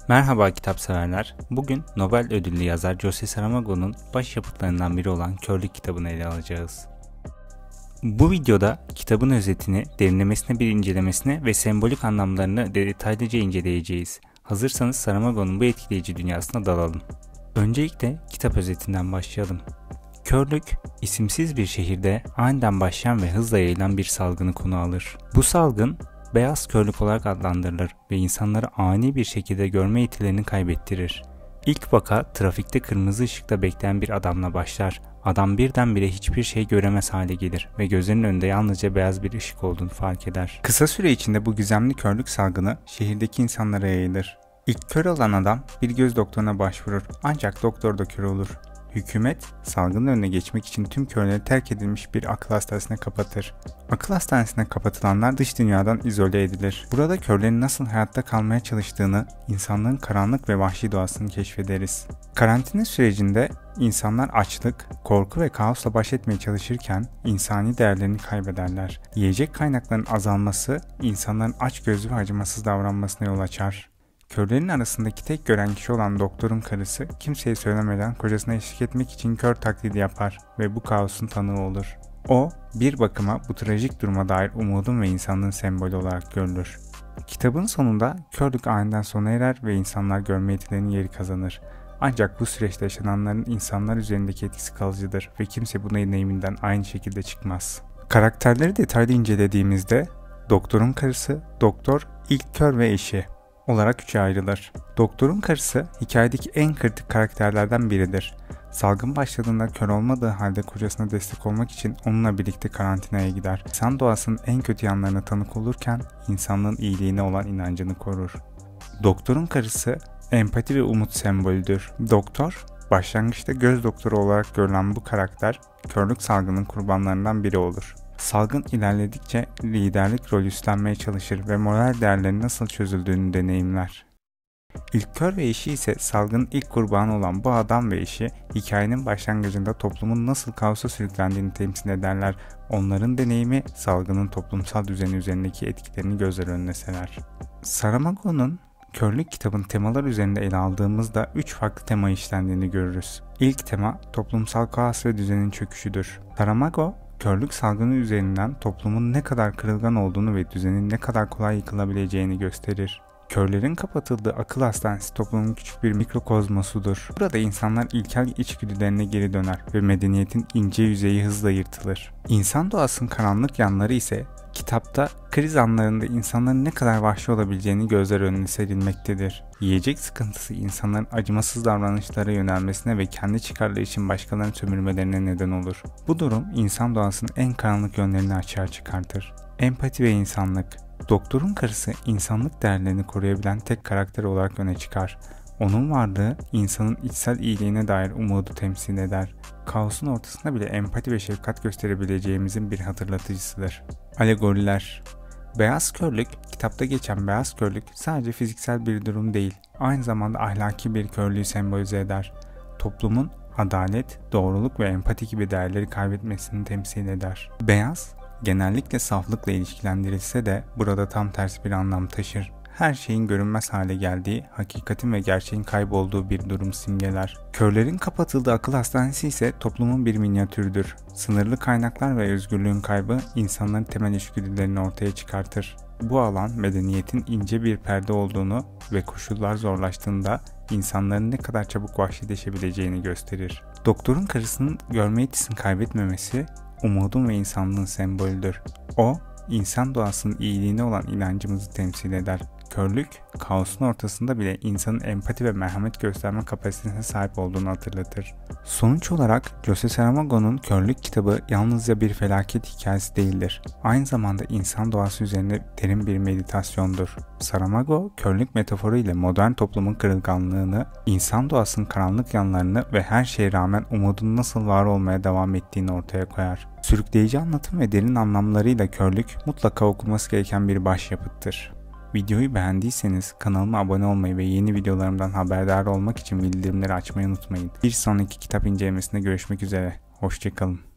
Merhaba kitapseverler. Bugün Nobel ödüllü yazar José Saramago'nun başyapıtlarından biri olan Körlük kitabını ele alacağız. Bu videoda kitabın özetini, derinlemesine bir incelemesine ve sembolik anlamlarını detaylıca inceleyeceğiz. Hazırsanız Saramago'nun bu etkileyici dünyasına dalalım. Öncelikle kitap özetinden başlayalım. Körlük, isimsiz bir şehirde aniden başlayan ve hızla yayılan bir salgını konu alır. Bu salgın, beyaz körlük olarak adlandırılır ve insanları ani bir şekilde görme yetilerini kaybettirir. İlk vaka trafikte kırmızı ışıkta bekleyen bir adamla başlar. Adam birdenbire hiçbir şey göremez hale gelir ve gözlerinin önünde yalnızca beyaz bir ışık olduğunu fark eder. Kısa süre içinde bu gizemli körlük salgını şehirdeki insanlara yayılır. İlk kör olan adam bir göz doktoruna başvurur ancak doktor da kör olur. Hükümet, salgının önüne geçmek için tüm körleri terk edilmiş bir akıl hastanesine kapatır. Akıl hastanesine kapatılanlar dış dünyadan izole edilir. Burada körlerin nasıl hayatta kalmaya çalıştığını, insanlığın karanlık ve vahşi doğasını keşfederiz. Karantina sürecinde insanlar açlık, korku ve kaosla baş etmeye çalışırken insani değerlerini kaybederler. Yiyecek kaynaklarının azalması, insanların açgözlü ve acımasız davranmasına yol açar. Körlerin arasındaki tek gören kişi olan doktorun karısı kimseye söylemeden kocasına eşlik etmek için kör taklidi yapar ve bu kaosun tanığı olur. O, bir bakıma bu trajik duruma dair umudun ve insanlığın sembolü olarak görülür. Kitabın sonunda körlük aniden sona erer ve insanlar görme yetilerinin yeri kazanır. Ancak bu süreçte yaşananların insanlar üzerindeki etkisi kalıcıdır ve kimse bu deneyiminden aynı şekilde çıkmaz. Karakterleri detaylı incelediğimizde doktorun karısı, doktor, ilk kör ve eşi olarak üçe ayrılır. Doktorun karısı hikayedeki en kritik karakterlerden biridir. Salgın başladığında kör olmadığı halde kocasına destek olmak için onunla birlikte karantinaya gider. İnsan doğasının en kötü yanlarına tanık olurken insanlığın iyiliğine olan inancını korur. Doktorun karısı empati ve umut sembolüdür. Doktor, başlangıçta göz doktoru olarak görülen bu karakter körlük salgının kurbanlarından biri olur. Salgın ilerledikçe liderlik rolü üstlenmeye çalışır ve moral değerlerin nasıl çözüldüğünü deneyimler. İlk kör ve eşi ise salgının ilk kurbanı olan bu adam ve eşi hikayenin başlangıcında toplumun nasıl kaosa sürüklendiğini temsil ederler. Onların deneyimi salgının toplumsal düzeni üzerindeki etkilerini gözler önüne serer. Saramago'nun Körlük kitabın temalar üzerinde ele aldığımızda 3 farklı tema işlendiğini görürüz. İlk tema toplumsal kaos ve düzenin çöküşüdür. Saramago, körlük salgını üzerinden toplumun ne kadar kırılgan olduğunu ve düzenin ne kadar kolay yıkılabileceğini gösterir. Körlerin kapatıldığı akıl hastanesi toplumun küçük bir mikrokozmosudur. Burada insanlar ilkel içgüdülerine geri döner ve medeniyetin ince yüzeyi hızla yırtılır. İnsan doğasının karanlık yanları ise kitapta kriz anlarında insanların ne kadar vahşi olabileceğini gözler önüne serilmektedir. Yiyecek sıkıntısı insanların acımasız davranışlara yönelmesine ve kendi çıkarları için başkalarını sömürmelerine neden olur. Bu durum insan doğasının en karanlık yönlerini açığa çıkartır. Empati ve insanlık. Doktorun karısı insanlık değerlerini koruyabilen tek karakter olarak öne çıkar. Onun varlığı insanın içsel iyiliğine dair umudu temsil eder. Kaosun ortasında bile empati ve şefkat gösterebileceğimizin bir hatırlatıcısıdır. Alegoriler. Beyaz körlük, kitapta geçen beyaz körlük sadece fiziksel bir durum değil, aynı zamanda ahlaki bir körlüğü sembolize eder. Toplumun adalet, doğruluk ve empati gibi değerleri kaybetmesini temsil eder. Beyaz, genellikle saflıkla ilişkilendirilse de burada tam tersi bir anlam taşır. Her şeyin görünmez hale geldiği, hakikatin ve gerçeğin kaybolduğu bir durum simgeler. Körlerin kapatıldığı akıl hastanesi ise toplumun bir minyatürüdür. Sınırlı kaynaklar ve özgürlüğün kaybı insanların temel içgüdülerini ortaya çıkartır. Bu alan medeniyetin ince bir perde olduğunu ve koşullar zorlaştığında insanların ne kadar çabuk vahşileşebileceğini gösterir. Doktorun karısının görme yetisini kaybetmemesi, umudun ve insanlığın sembolüdür. O, insan doğasının iyiliğine olan inancımızı temsil eder. Körlük, kaosun ortasında bile insanın empati ve merhamet gösterme kapasitesine sahip olduğunu hatırlatır. Sonuç olarak José Saramago'nun Körlük kitabı yalnızca bir felaket hikayesi değildir. Aynı zamanda insan doğası üzerine derin bir meditasyondur. Saramago, körlük metaforu ile modern toplumun kırılganlığını, insan doğasının karanlık yanlarını ve her şeye rağmen umudun nasıl var olmaya devam ettiğini ortaya koyar. Sürükleyici anlatım ve derin anlamlarıyla Körlük mutlaka okunması gereken bir başyapıttır. Videoyu beğendiyseniz kanalıma abone olmayı ve yeni videolarımdan haberdar olmak için bildirimleri açmayı unutmayın. Bir sonraki kitap incelemesinde görüşmek üzere. Hoşça kalın.